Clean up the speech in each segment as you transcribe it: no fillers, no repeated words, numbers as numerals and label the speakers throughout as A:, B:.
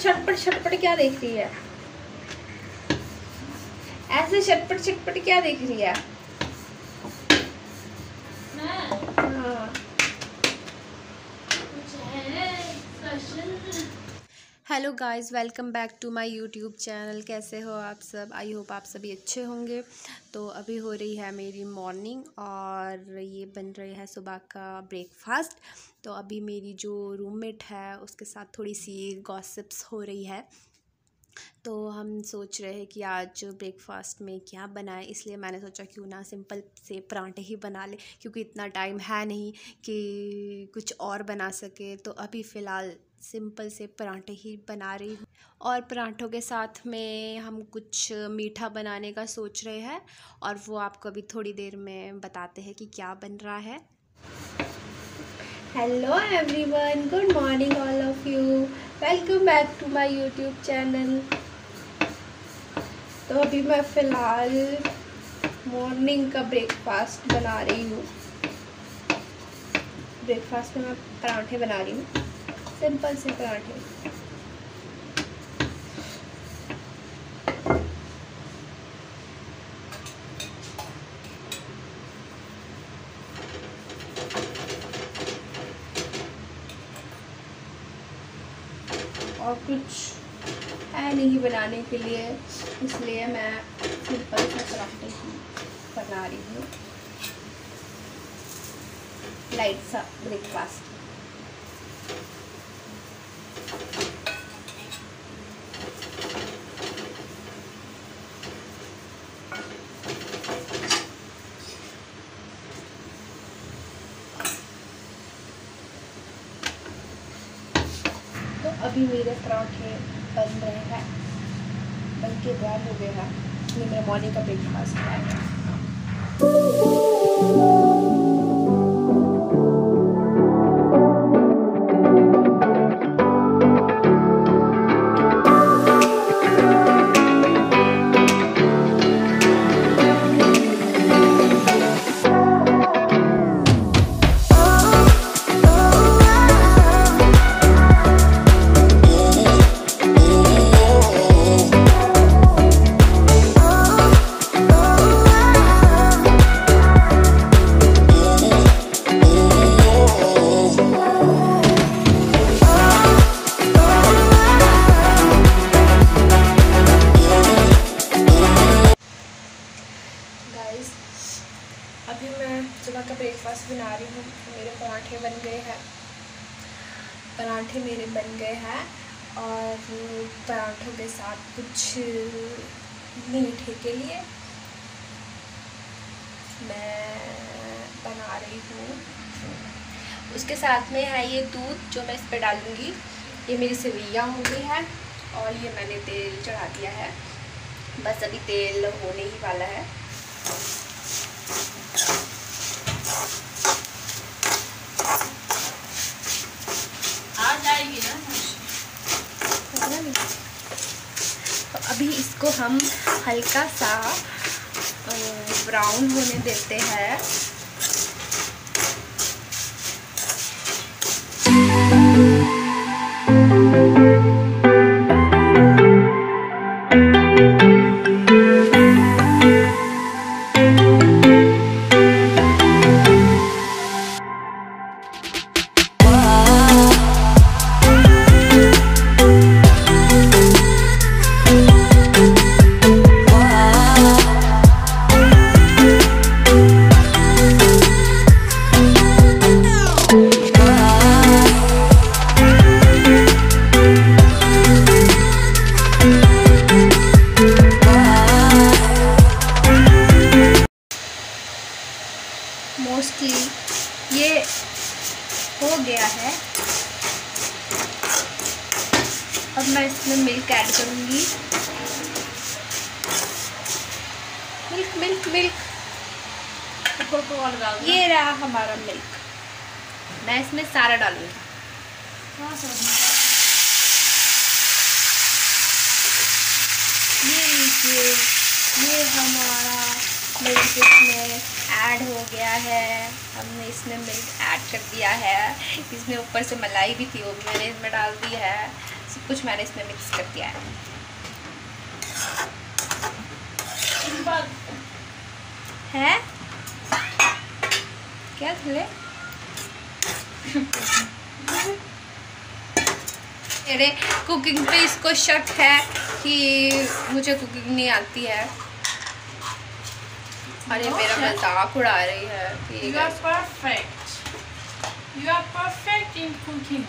A: छटपट छटपट क्या देख रही है? ऐसे छटपट छटपट क्या देख रही है? हाँ। Hello guys, welcome back to my YouTube channel. कैसे हो आप सब? आई होप आप सभी अच्छे होंगे। तो अभी हो रही है मेरी मॉर्निंग और ये बन रही है सुबह का ब्रेकफास्ट। तो अभी मेरी जो रूममेट है उसके साथ थोड़ी सी गॉसिप्स हो रही है। तो हम सोच रहे हैं कि आज ब्रेकफास्ट में क्या बनाएं, इसलिए मैंने सोचा क्यों ना सिंपल से परांठे ही बना ले, क्योंकि इतना टाइम है नहीं कि कुछ और बना सके। तो अभी फ़िलहाल सिंपल से परांठे ही बना रही हूँ और परांठों के साथ में हम कुछ मीठा बनाने का सोच रहे हैं और वो आपको अभी थोड़ी देर में बताते हैं कि क्या बन रहा है। Hello everyone, good morning all of you, welcome back to my YouTube channel. तो अभी मैं फ़िलहाल मॉर्निंग का ब्रेकफास्ट बना रही हूँ। ब्रेकफास्ट में मैं पराठे बना रही हूँ, सिंपल से पराठे। और कुछ है नहीं बनाने के लिए, इसलिए मैं सिंपल से पराठे ही बना रही हूँ। लाइट सा ब्रेकफास्ट। तो अभी मेरे पराठे बन रहे हैं, बन के तैयार हो गए हैं। ये मेरा मॉर्निंग का ब्रेकफास्ट है। अभी मैं सुबह का ब्रेकफास्ट बना रही हूँ। मेरे पराठे बन गए हैं, पराठे मेरे बन गए हैं और पराठों के साथ कुछ मीठे के लिए मैं बना रही हूँ। उसके साथ में है ये दूध जो मैं इस पर डालूँगी। ये मेरी सेवइयाँ हो गई है और ये मैंने तेल चढ़ा दिया है। बस अभी तेल होने ही वाला है। आ जाएगी ना। तो अभी इसको हम हल्का सा ब्राउन होने देते हैं। मोस्टली ये हो गया है। अब मैं इसमें मिल्क ऐड करूँगी। मिल्क मिल्क मिल्क ये रहा हमारा मिल्क। मैं इसमें सारा डालूँगी। ये लीजिए, ये हमारा मिल्क इसमें ऐड हो गया है। हमने इसमें मिल्क ऐड कर दिया है। इसमें ऊपर से मलाई भी थी, वो भी मैंने इसमें डाल दी है। सब कुछ मैंने इसमें मिक्स कर दिया है। क्या थले मेरे कुकिंग पे इसको शक है कि मुझे कुकिंग नहीं आती है और ये मेरा मजाक उड़ा रही है।
B: You are perfect. You are perfect in cooking.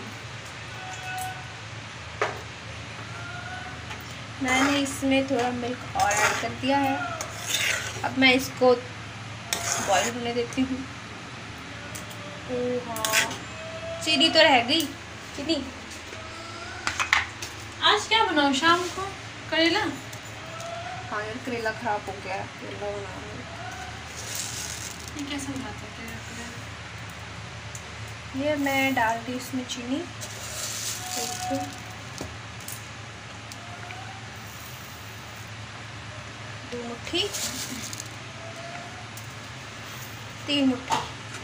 A: मैंने इसमें थोड़ा मिल्क और ऐड कर दिया है। अब मैं इसको बॉईल होने देती हूँ। ओह हाँ, चीनी तो रह गई। चीनी
B: आज क्या बनाऊँ शाम को? करेला?
A: हाँ यार, करेला खराब हो गया है, करेला बनाऊंगी।
B: ये कैसे बनाते हैं करेला?
A: ये मैं डाल दी इसमें चीनी, दो मुट्ठी, 3 मुट्ठी।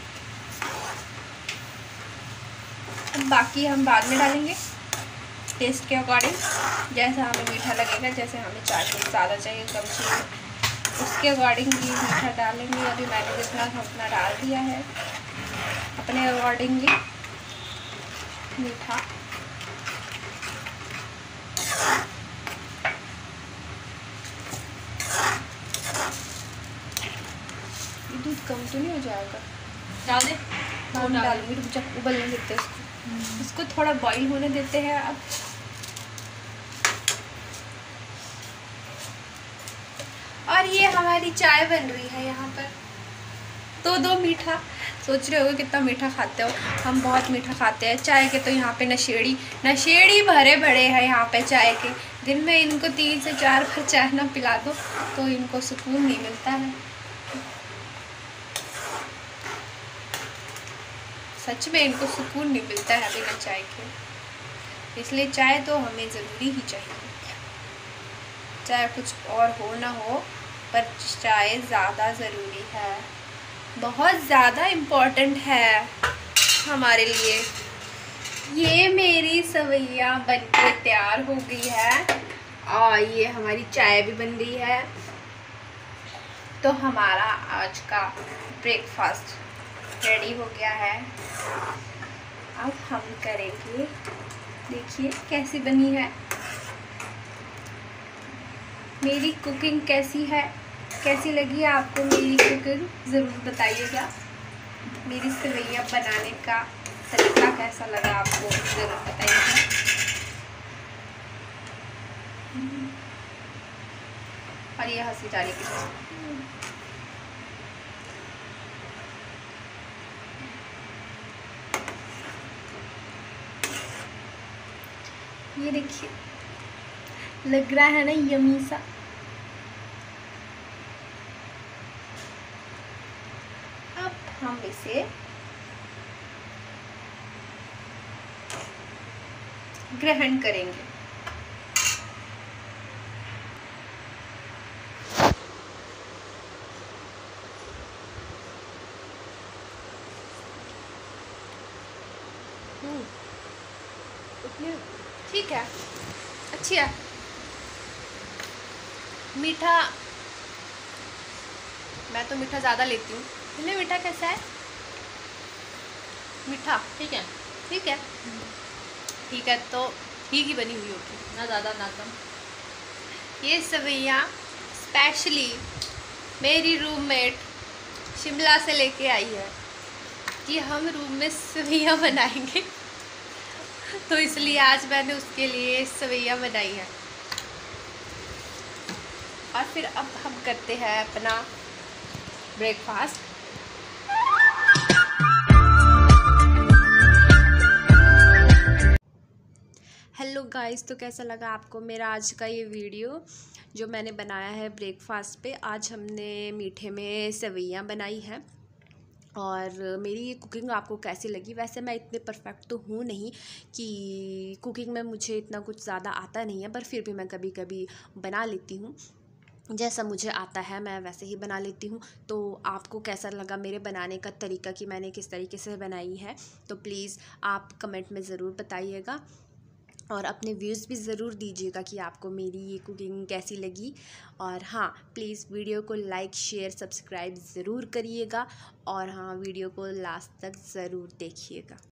A: बाकी हम बाद में डालेंगे टेस्ट के अकॉर्डिंग, जैसा हमें मीठा लगेगा, जैसे हमें चाय ज़्यादा चाहिए कम चाहिए उसके अकॉर्डिंग ही मीठा डालेंगे। अभी मैंने जितना अपना डाल दिया है अपने अकॉर्डिंगली मीठा। ये दूध कम तो नहीं हो जाएगा?
B: डाल दे।
A: हम डालूंगी, रुक जा, उबलने देते हैं इसको थोड़ा बॉईल होने देते हैं। अब और ये हमारी चाय बन रही है यहाँ पर। दो मीठा, सोच रहे होगे कितना मीठा खाते हो। हम बहुत मीठा खाते हैं चाय के, तो यहाँ पे नशेड़ी भरे भरे हैं यहाँ पे चाय के। दिन में इनको 3 से 4 बार चाय ना पिला दो तो इनको सुकून नहीं मिलता है। सच में इनको सुकून नहीं मिलता है बिना चाय के, इसलिए चाय तो हमें ज़रूरी ही चाहिए। चाहे कुछ और हो ना हो, पर चाय ज़्यादा ज़रूरी है, बहुत ज़्यादा इम्पोर्टेंट है हमारे लिए। ये मेरी सवैया बनके तैयार हो गई है और ये हमारी चाय भी बन गई है। तो हमारा आज का ब्रेकफास्ट रेडी हो गया है। अब हम करेंगे, देखिए कैसी बनी है मेरी कुकिंग। कैसी लगी आपको मेरी कुकिंग, ज़रूर बताइएगा। मेरी सेवैयाँ बनाने का तरीका कैसा लगा आपको, ज़रूर बताइएगा। और ये हंसी जा रही है। ये देखिए, लग रहा है ना यमी सा। अब हम इसे ग्रहण करेंगे। ठीक है, अच्छी है। मीठा, मैं तो मीठा ज़्यादा लेती हूँ। इन्हें मीठा कैसा है? मीठा
B: ठीक है।
A: ठीक है, ठीक है, तो ठीक ही बनी हुई होगी,
B: ना ज़्यादा ना कम।
A: ये सवैयाँ स्पेशली मेरी रूममेट शिमला से लेके आई है कि हम रूम में सवैयाँ बनाएंगे तो इसलिए आज मैंने उसके लिए सवैयाँ बनाई है। और फिर अब हम करते हैं अपना ब्रेकफास्ट। हेलो गाइस, तो कैसा लगा आपको मेरा आज का ये वीडियो जो मैंने बनाया है ब्रेकफास्ट पे। आज हमने मीठे में सेवैयाँ बनाई हैं और मेरी ये कुकिंग आपको कैसी लगी। वैसे मैं इतने परफेक्ट तो हूँ नहीं कि कुकिंग में मुझे इतना कुछ ज़्यादा आता नहीं है, पर फिर भी मैं कभी कभी बना लेती हूँ। जैसा मुझे आता है मैं वैसे ही बना लेती हूँ। तो आपको कैसा लगा मेरे बनाने का तरीका कि मैंने किस तरीके से बनाई है, तो प्लीज़ आप कमेंट में ज़रूर बताइएगा। और अपने व्यूज़ भी ज़रूर दीजिएगा कि आपको मेरी ये कुकिंग कैसी लगी। और हाँ, प्लीज़ वीडियो को लाइक शेयर सब्सक्राइब ज़रूर करिएगा। और हाँ, वीडियो को लास्ट तक ज़रूर देखिएगा।